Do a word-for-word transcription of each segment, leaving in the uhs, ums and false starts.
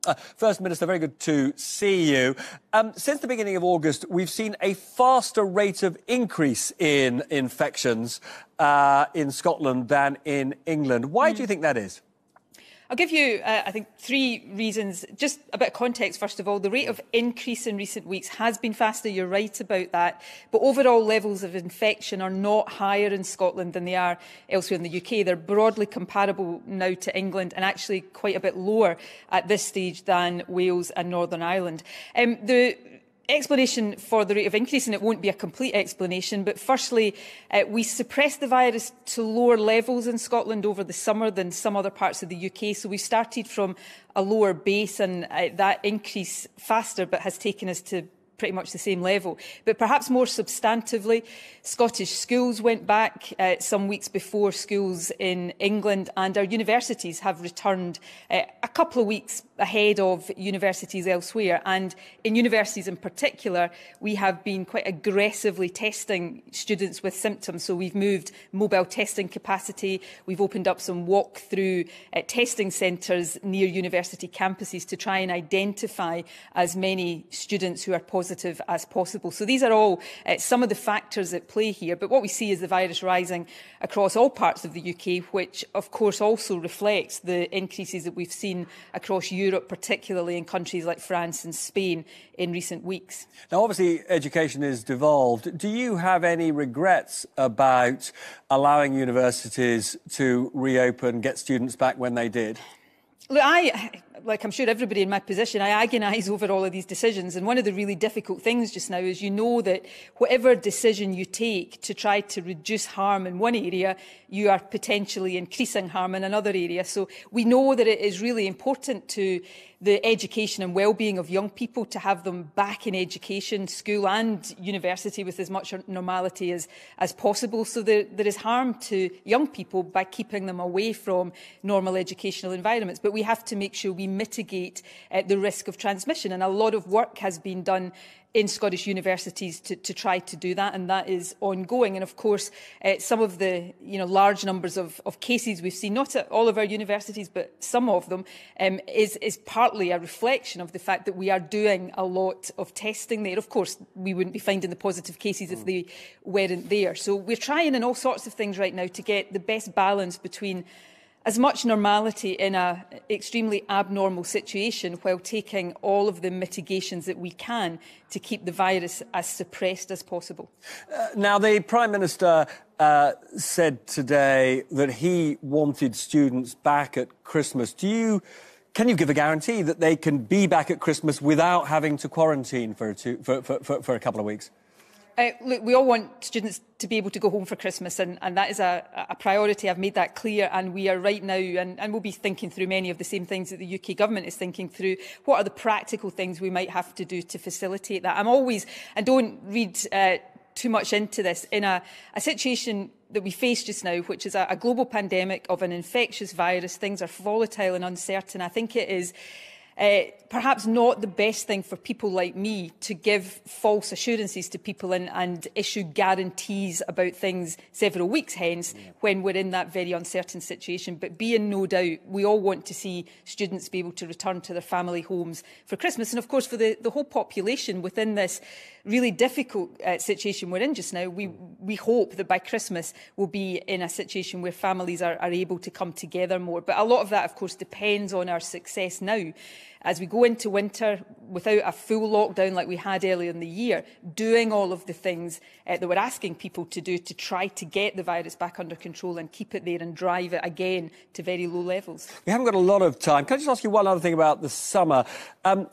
Uh, First Minister, very good to see you. Um, since the beginning of August, we've seen a faster rate of increase in infections uh, in Scotland than in England. Why mm. do you think that is? I'll give you, uh, I think, three reasons. Just a bit of context, first of all. The rate of increase in recent weeks has been faster, you're right about that. But overall levels of infection are not higher in Scotland than they are elsewhere in the U K. They're broadly comparable now to England and actually quite a bit lower at this stage than Wales and Northern Ireland. Um, the explanation for the rate of increase, and it won't be a complete explanation, but firstly, uh, we suppressed the virus to lower levels in Scotland over the summer than some other parts of the U K. So we started from a lower base, and uh, that increase faster, but has taken us to pretty much the same level. But perhaps more substantively, Scottish schools went back uh, some weeks before schools in England, and our universities have returned uh, a couple of weeks ahead of universities elsewhere. And in universities in particular, we have been quite aggressively testing students with symptoms. So we've moved mobile testing capacity, we've opened up some walk-through uh, testing centres near university campuses to try and identify as many students who are positive positive as possible. So these are all uh, some of the factors at play here. But what we see is the virus rising across all parts of the U K, which of course also reflects the increases that we've seen across Europe, particularly in countries like France and Spain in recent weeks. Now, obviously, education is devolved. Do you have any regrets about allowing universities to reopen, get students back when they did? Look, I, like I'm sure everybody in my position, I agonise over all of these decisions. And one of the really difficult things just now is you know that whatever decision you take to try to reduce harm in one area, you are potentially increasing harm in another area. So we know that it is really important to the education and well-being of young people to have them back in education, school and university with as much normality as, as possible. So there, there is harm to young people by keeping them away from normal educational environments. But we have to make sure we mitigate uh, the risk of transmission. And a lot of work has been done in Scottish universities to, to try to do that, and that is ongoing. And of course, uh, some of the you know, large numbers of, of cases we've seen, not at all of our universities, but some of them, um, is, is partly a reflection of the fact that we are doing a lot of testing there. Of course, we wouldn't be finding the positive cases if they weren't there. So we're trying in all sorts of things right now to get the best balance between as much normality in an extremely abnormal situation while taking all of the mitigations that we can to keep the virus as suppressed as possible. Uh, now, the Prime Minister uh, said today that he wanted students back at Christmas. Do you, can you give a guarantee that they can be back at Christmas without having to quarantine for, two, for, for, for, for a couple of weeks? Uh, look, we all want students to be able to go home for Christmas, and, and that is a, a priority. I've made that clear, and we are right now, and, and we'll be thinking through many of the same things that the U K government is thinking through. What are the practical things we might have to do to facilitate that? I'm always, and don't read uh, too much into this, in a, a situation that we face just now, which is a, a global pandemic of an infectious virus. Things are volatile and uncertain. I think it is Uh, perhaps not the best thing for people like me to give false assurances to people and, and issue guarantees about things several weeks hence yeah. when we're in that very uncertain situation. But be in no doubt, we all want to see students be able to return to their family homes for Christmas. And of course, for the, the whole population within this really difficult uh, situation we're in just now, we, we hope that by Christmas we'll be in a situation where families are, are able to come together more. But a lot of that, of course, depends on our success now. As we go into winter without a full lockdown like we had earlier in the year, doing all of the things uh, that we're asking people to do to try to get the virus back under control and keep it there and drive it again to very low levels. We haven't got a lot of time. Can I just ask you one other thing about the summer? Um,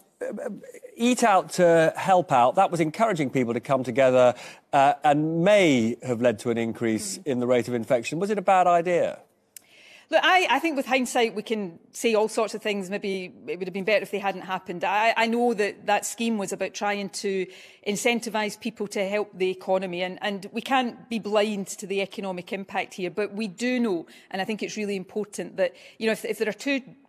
Eat Out to Help Out, that was encouraging people to come together uh, and may have led to an increase mm. in the rate of infection. Was it a bad idea? Look, I, I think with hindsight we can say all sorts of things. Maybe it would have been better if they hadn't happened. I, I know that that scheme was about trying to incentivise people to help the economy, and, and we can't be blind to the economic impact here. But we do know, and I think it's really important that, you know, if, if there are two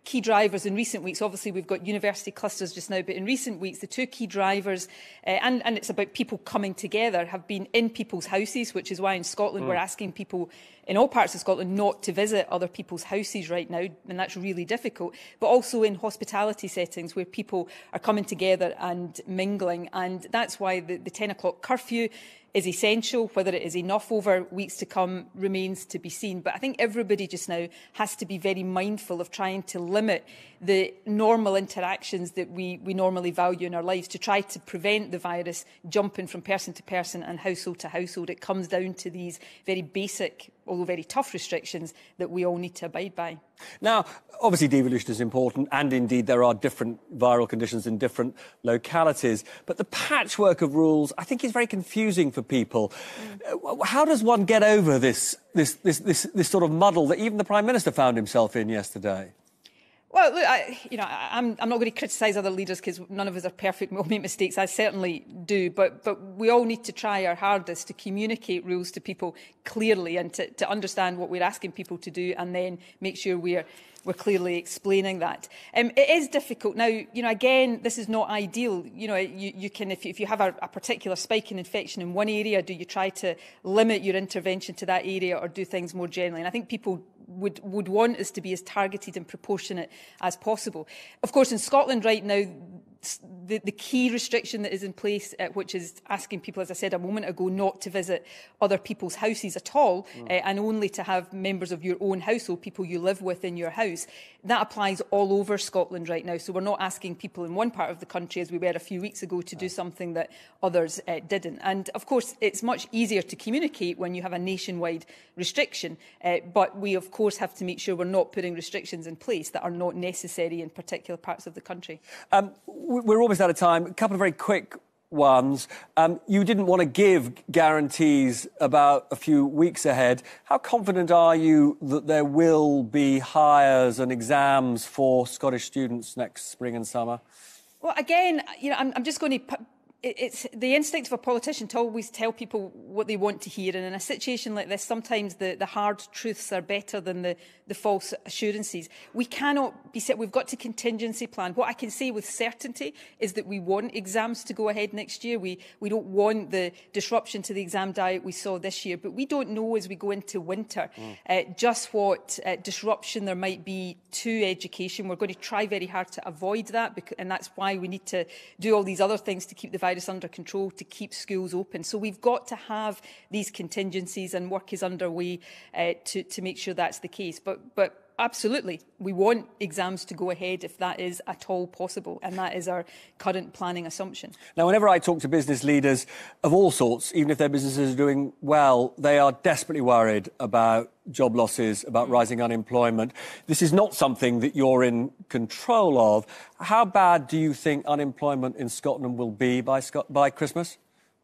key drivers in recent weeks, obviously we've got university clusters just now, but in recent weeks the two key drivers, uh, and, and it's about people coming together, have been in people's houses, which is why in Scotland mm. we're asking people in all parts of Scotland not to visit other people's houses right now, and that's really difficult, but also in hospitality settings where people are coming together and mingling, and that's why the, the ten o'clock curfew is essential. Whether it is enough over weeks to come remains to be seen. But I think everybody just now has to be very mindful of trying to limit the normal interactions that we, we normally value in our lives to try to prevent the virus jumping from person to person and household to household. It comes down to these very basic, although very tough restrictions that we all need to abide by. Now, obviously devolution is important, and indeed there are different viral conditions in different localities, but the patchwork of rules I think is very confusing for people. Mm. How does one get over this, this, this, this, this sort of muddle that even the Prime Minister found himself in yesterday? Well, look, I, you know, I, I'm, I'm not going to criticise other leaders because none of us are perfect. We all make mistakes. I certainly do. But, but we all need to try our hardest to communicate rules to people clearly and to, to understand what we're asking people to do, and then make sure we're we're clearly explaining that. Um, it is difficult. Now, you know, again, this is not ideal. You know, you, you can, if you, if you have a, a particular spike in infection in one area, do you try to limit your intervention to that area or do things more generally? And I think people would, would want us to be as targeted and proportionate as possible. Of course, in Scotland right now, the, the key restriction that is in place, uh, which is asking people, as I said a moment ago, not to visit other people's houses at all, mm. uh, and only to have members of your own household, people you live with in your house. That applies all over Scotland right now. So we're not asking people in one part of the country, as we were a few weeks ago, to do something that others uh, didn't. And of course, it's much easier to communicate when you have a nationwide restriction. Uh, but we, of course, have to make sure we're not putting restrictions in place that are not necessary in particular parts of the country. Um, We're almost out of time. A couple of very quick ones. Um, you didn't want to give guarantees about a few weeks ahead. How confident are you that there will be hires and exams for Scottish students next spring and summer? Well, again, you know, I'm, I'm just going to... It's the instinct of a politician to always tell people what they want to hear. And in a situation like this, sometimes the, the hard truths are better than the, the false assurances. We cannot be set. We've got to contingency plan. What I can say with certainty is that we want exams to go ahead next year. We, we don't want the disruption to the exam diet we saw this year. But we don't know as we go into winter mm. uh, just what uh, disruption there might be to education. We're going to try very hard to avoid that. Because, and that's why we need to do all these other things to keep the virus under control, to keep schools open. So we've got to have these contingencies, and work is underway uh, to, to make sure that's the case. But, but absolutely, we want exams to go ahead if that is at all possible, and that is our current planning assumption. Now, whenever I talk to business leaders of all sorts, even if their businesses are doing well, they are desperately worried about job losses, about rising unemployment. This is not something that you're in control of. How bad do you think unemployment in Scotland will be by, Sc- by Christmas?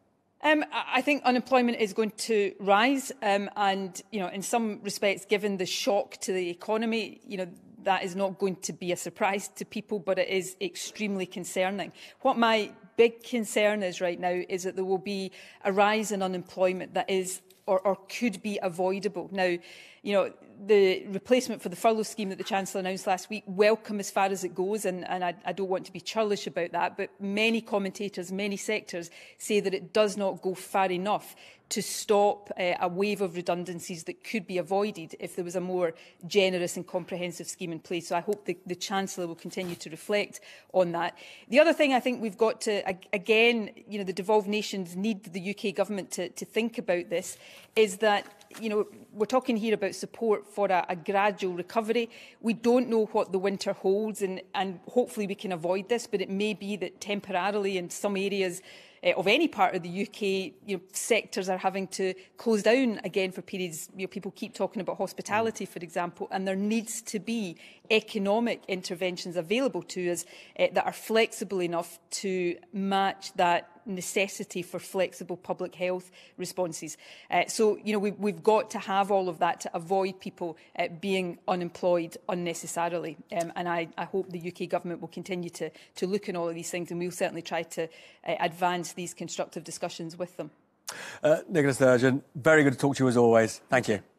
Um, I think unemployment is going to rise, um, and, you know, in some respects, given the shock to the economy, you know, that is not going to be a surprise to people, but it is extremely concerning. What my big concern is right now is that there will be a rise in unemployment that is Or, or could be avoidable. Now, you know, the replacement for the furlough scheme that the Chancellor announced last week, welcome as far as it goes, and, and I, I don't want to be churlish about that, but many commentators, many sectors say that it does not go far enough to stop uh, a wave of redundancies that could be avoided if there was a more generous and comprehensive scheme in place. So I hope the, the Chancellor will continue to reflect on that. The other thing I think we've got to, again, you know, the devolved nations need the U K government to, to think about this, is that, you know, we're talking here about support for a, a gradual recovery. We don't know what the winter holds, and, and hopefully we can avoid this, but it may be that temporarily in some areas Uh, of any part of the U K, you know, sectors are having to close down again for periods. You know, people keep talking about hospitality, for example, and there needs to be economic interventions available to us uh, that are flexible enough to match that necessity for flexible public health responses. Uh, so, you know, we, we've got to have all of that to avoid people uh, being unemployed unnecessarily. Um, and I, I hope the U K government will continue to, to look at all of these things, and we'll certainly try to uh, advance these constructive discussions with them. Uh, Nicola Sturgeon, very good to talk to you as always. Thank you.